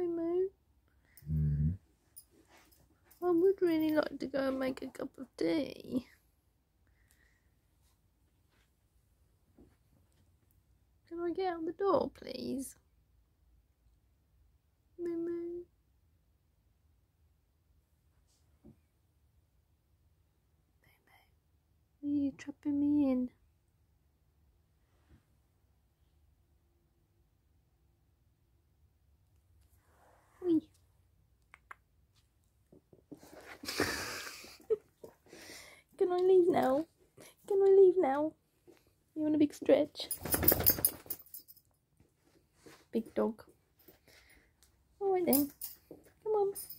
Moo. I would really like to go and make a cup of tea. Can I get out the door, please? Moo Moo. Are you trapping me in? Wee. Can I leave now? Can I leave now? You want a big stretch? Big dog. Alright then. Come on.